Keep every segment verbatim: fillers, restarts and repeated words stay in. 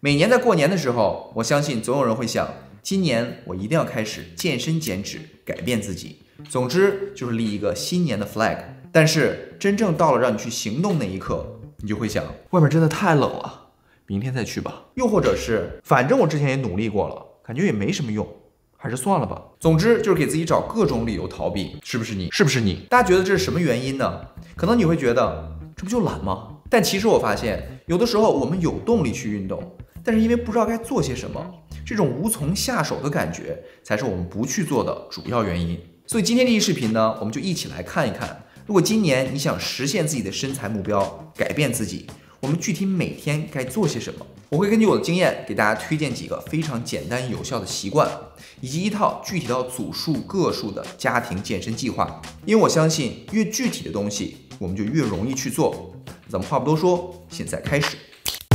每年在过年的时候，我相信总有人会想，今年我一定要开始健身减脂，改变自己。总之就是立一个新年的 flag。但是真正到了让你去行动那一刻，你就会想，外面真的太冷了，明天再去吧。又或者是，反正我之前也努力过了，感觉也没什么用，还是算了吧。总之就是给自己找各种理由逃避，是不是你？是不是你？大家觉得这是什么原因呢？可能你会觉得，这不就懒吗？但其实我发现，有的时候我们有动力去运动，但是因为不知道该做些什么，这种无从下手的感觉，才是我们不去做的主要原因。所以今天这期视频呢，我们就一起来看一看，如果今年你想实现自己的身材目标，改变自己，我们具体每天该做些什么？我会根据我的经验，给大家推荐几个非常简单有效的习惯，以及一套具体到组数个数的家庭健身计划。因为我相信，越具体的东西，我们就越容易去做。咱们话不多说，现在开始。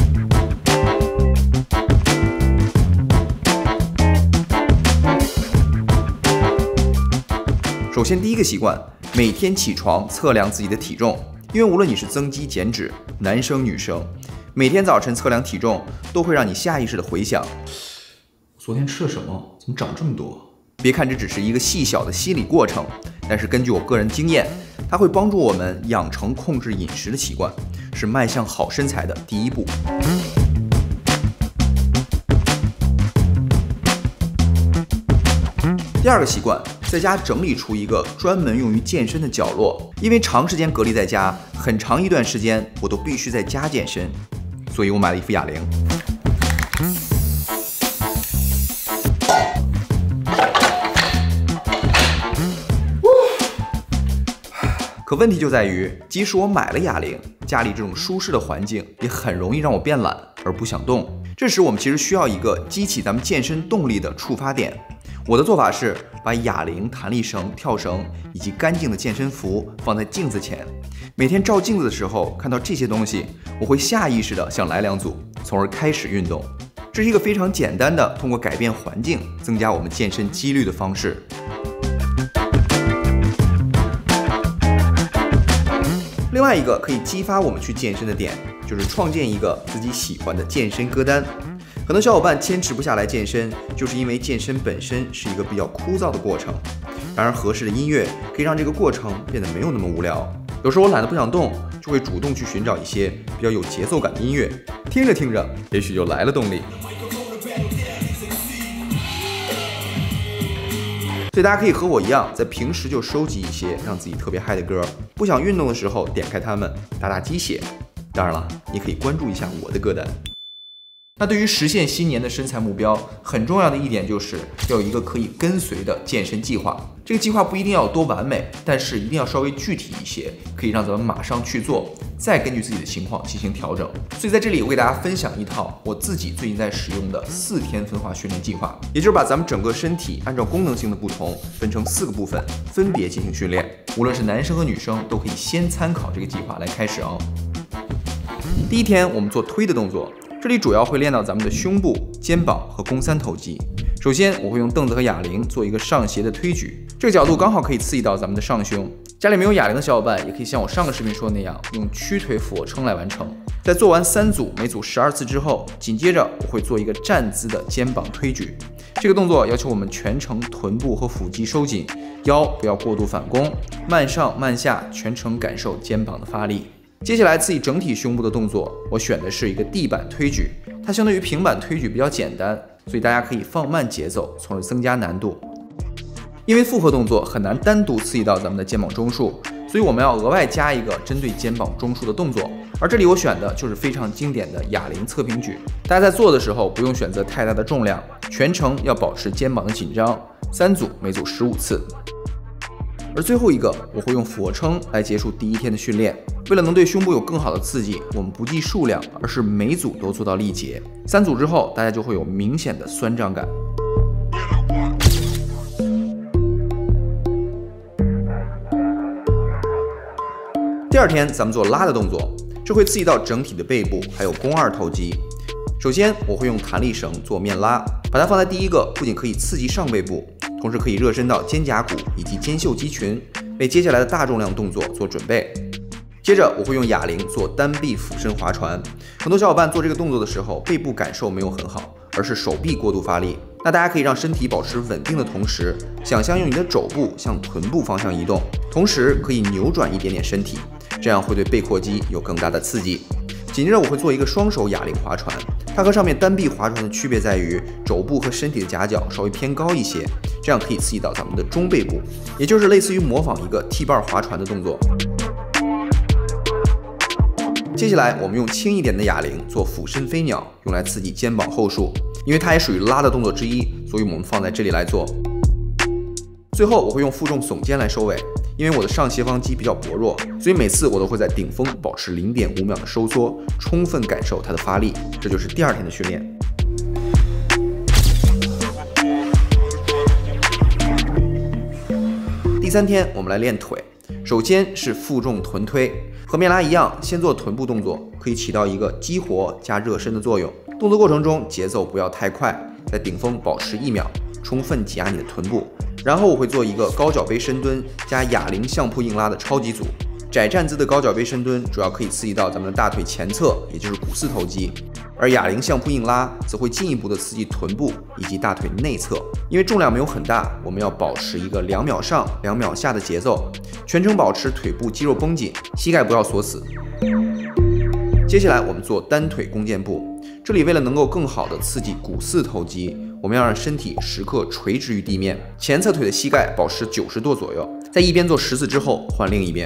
首先，第一个习惯，每天起床测量自己的体重。因为无论你是增肌减脂，男生女生，每天早晨测量体重都会让你下意识的回想，昨天吃了什么，怎么长这么多？别看这只是一个细小的心理过程，但是根据我个人经验，它会帮助我们养成控制饮食的习惯，是迈向好身材的第一步。第二个习惯，在家整理出一个专门用于健身的角落。因为长时间隔离在家，很长一段时间我都必须在家健身，所以我买了一副哑铃。可问题就在于，即使我买了哑铃，家里这种舒适的环境也很容易让我变懒而不想动。这时我们其实需要一个激起咱们健身动力的触发点。我的做法是把哑铃、弹力绳、跳绳以及干净的健身服放在镜子前，每天照镜子的时候看到这些东西，我会下意识的想来两组，从而开始运动。这是一个非常简单的通过改变环境增加我们健身几率的方式。另外一个可以激发我们去健身的点，就是创建一个自己喜欢的健身歌单。很多小伙伴坚持不下来健身，就是因为健身本身是一个比较枯燥的过程。然而合适的音乐可以让这个过程变得没有那么无聊。有时候我懒得不想动，就会主动去寻找一些比较有节奏感的音乐，听着听着，也许就来了动力。所以大家可以和我一样，在平时就收集一些让自己特别嗨的歌，不想运动的时候点开它们，打打鸡血。当然了，你可以关注一下我的歌单。那对于实现新年的身材目标，很重要的一点就是要有一个可以跟随的健身计划。这个计划不一定要有多完美，但是一定要稍微具体一些，可以让咱们马上去做，再根据自己的情况进行调整。所以在这里，我给大家分享一套我自己最近在使用的四天分化训练计划，也就是把咱们整个身体按照功能性的不同，分成四个部分，分别进行训练。无论是男生和女生，都可以先参考这个计划来开始哦。第一天，我们做推的动作。这里主要会练到咱们的胸部、肩膀和肱三头肌。首先，我会用凳子和哑铃做一个上斜的推举，这个角度刚好可以刺激到咱们的上胸。家里没有哑铃的小伙伴，也可以像我上个视频说的那样，用屈腿俯卧撑来完成。在做完三组，每组十二次之后，紧接着我会做一个站姿的肩膀推举。这个动作要求我们全程臀部和腹肌收紧，腰不要过度反弓，慢上慢下，全程感受肩膀的发力。接下来刺激整体胸部的动作，我选的是一个地板推举，它相对于平板推举比较简单，所以大家可以放慢节奏，从而增加难度。因为复合动作很难单独刺激到咱们的肩膀中束，所以我们要额外加一个针对肩膀中束的动作。而这里我选的就是非常经典的哑铃侧平举，大家在做的时候不用选择太大的重量，全程要保持肩膀的紧张，三组每组十五次。而最后一个，我会用俯卧撑来结束第一天的训练。为了能对胸部有更好的刺激，我们不计数量，而是每组都做到力竭。三组之后，大家就会有明显的酸胀感。第二天，咱们做拉的动作，这会刺激到整体的背部，还有肱二头肌。首先，我会用弹力绳做面拉，把它放在第一个，不仅可以刺激上背部，同时可以热身到肩胛骨以及肩袖肌群，为接下来的大重量动作做准备。接接着我会用哑铃做单臂俯身划船。很多小伙伴做这个动作的时候，背部感受没有很好，而是手臂过度发力。那大家可以让身体保持稳定的同时，想象用你的肘部向臀部方向移动，同时可以扭转一点点身体，这样会对背阔肌有更大的刺激。紧接着我会做一个双手哑铃划船，它和上面单臂划船的区别在于肘部和身体的夹角稍微偏高一些，这样可以刺激到咱们的中背部，也就是类似于模仿一个 T 瓣划船的动作。接下来我们用轻一点的哑铃做俯身飞鸟，用来刺激肩膀后束，因为它也属于拉的动作之一，所以我们放在这里来做。最后我会用负重耸肩来收尾，因为我的上斜方肌比较薄弱，所以每次我都会在顶峰保持 零点五秒的收缩，充分感受它的发力。这就是第二天的训练。第三天我们来练腿，首先是负重臀推。和面拉一样，先做臀部动作，可以起到一个激活加热身的作用。动作过程中节奏不要太快，在顶峰保持一秒，充分挤压你的臀部。然后我会做一个高脚杯深蹲加哑铃相扑硬拉的超级组。窄站姿的高脚杯深蹲主要可以刺激到咱们的大腿前侧，也就是股四头肌，而哑铃相扑硬拉则会进一步的刺激臀部以及大腿内侧。因为重量没有很大，我们要保持一个两秒上两秒下的节奏，全程保持腿部肌肉绷紧，膝盖不要锁死。接下来我们做单腿弓箭步，这里为了能够更好的刺激股四头肌，我们要让身体时刻垂直于地面，前侧腿的膝盖保持九十度左右，在一边做十次之后换另一边。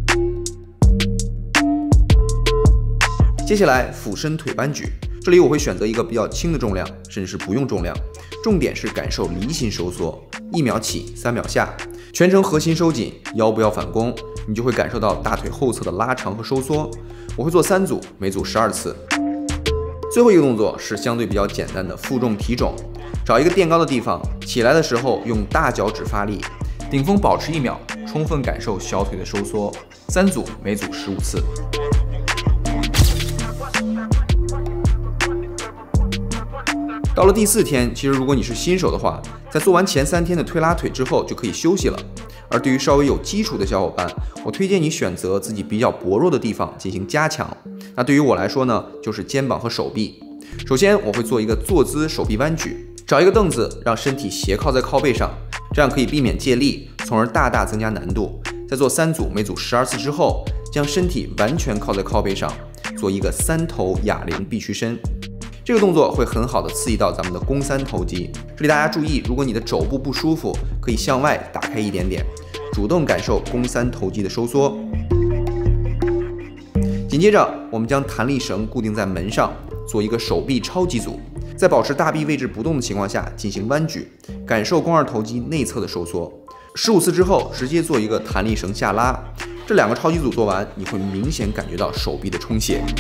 接下来俯身腿搬举，这里我会选择一个比较轻的重量，甚至是不用重量，重点是感受离心收缩，一秒起，三秒下，全程核心收紧，腰不要反弓，你就会感受到大腿后侧的拉长和收缩。我会做三组，每组十二次。最后一个动作是相对比较简单的负重提踵，找一个垫高的地方，起来的时候用大脚趾发力，顶峰保持一秒，充分感受小腿的收缩。三组，每组十五次。到了第四天，其实如果你是新手的话，在做完前三天的推拉腿之后就可以休息了。而对于稍微有基础的小伙伴，我推荐你选择自己比较薄弱的地方进行加强。那对于我来说呢，就是肩膀和手臂。首先我会做一个坐姿手臂弯举，找一个凳子，让身体斜靠在靠背上，这样可以避免借力，从而大大增加难度。在做三组，每组十二次之后，将身体完全靠在靠背上，做一个三头哑铃臂屈伸。这个动作会很好的刺激到咱们的肱三头肌。这里大家注意，如果你的肘部不舒服，可以向外打开一点点，主动感受肱三头肌的收缩。紧接着，我们将弹力绳固定在门上，做一个手臂超级组，在保持大臂位置不动的情况下进行弯举，感受肱二头肌内侧的收缩。十五次之后，直接做一个弹力绳下拉。这两个超级组做完，你会明显感觉到手臂的充血。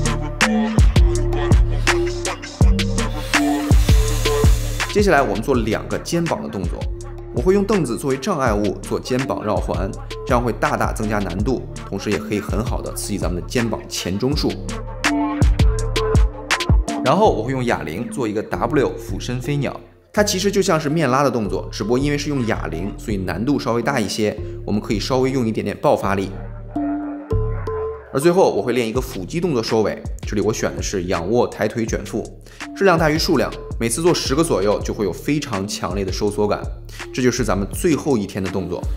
接下来我们做两个肩膀的动作，我会用凳子作为障碍物做肩膀绕环，这样会大大增加难度，同时也可以很好的刺激咱们的肩膀前中束。然后我会用哑铃做一个 W 俯身飞鸟，它其实就像是面拉的动作，只不过因为是用哑铃，所以难度稍微大一些，我们可以稍微用一点点爆发力。而最后我会练一个腹肌动作收尾，这里我选的是仰卧抬腿卷腹，质量大于数量，每次做十个左右就会有非常强烈的收缩感。这就是咱们最后一天的动作。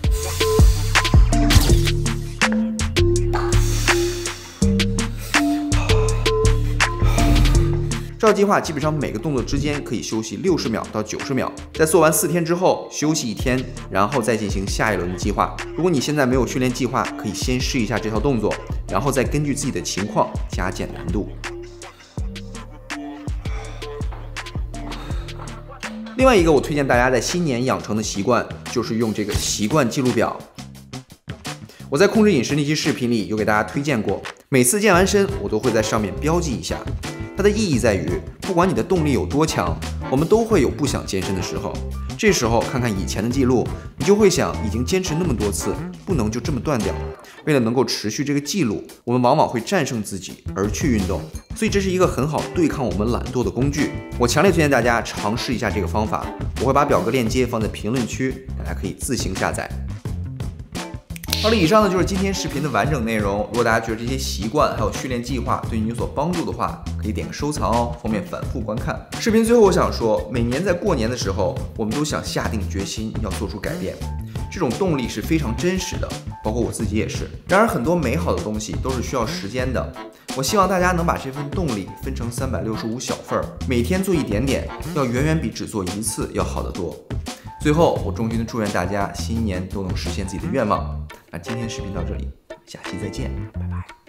照计划，基本上每个动作之间可以休息六十秒到九十秒。在做完四天之后休息一天，然后再进行下一轮的计划。如果你现在没有训练计划，可以先试一下这套动作，然后再根据自己的情况加减难度。另外一个我推荐大家在新年养成的习惯，就是用这个习惯记录表。我在控制饮食那期视频里有给大家推荐过，每次健完身我都会在上面标记一下。它的意义在于，不管你的动力有多强，我们都会有不想健身的时候。这时候看看以前的记录，你就会想，已经坚持那么多次，不能就这么断掉。为了能够持续这个记录，我们往往会战胜自己而去运动，所以这是一个很好对抗我们懒惰的工具。我强烈推荐大家尝试一下这个方法，我会把表格链接放在评论区，大家可以自行下载。 好了，以上呢就是今天视频的完整内容。如果大家觉得这些习惯还有训练计划对你有所帮助的话，可以点个收藏哦，方便反复观看。视频最后我想说，每年在过年的时候，我们都想下定决心要做出改变，这种动力是非常真实的，包括我自己也是。然而，很多美好的东西都是需要时间的。我希望大家能把这份动力分成三百六十五小份儿，每天做一点点，要远远比只做一次要好得多。最后，我衷心的祝愿大家新年都能实现自己的愿望。那今天视频到这里，下期再见，拜拜。